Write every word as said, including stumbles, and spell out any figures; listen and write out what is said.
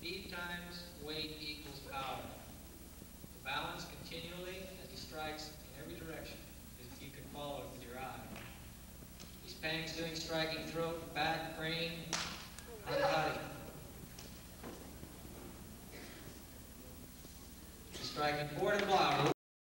Speed times weight equals power. Balance continually as he strikes in every direction. You can follow it with your eye. He's pangs doing striking throat, back, crane, uncutting. He's striking forward and block.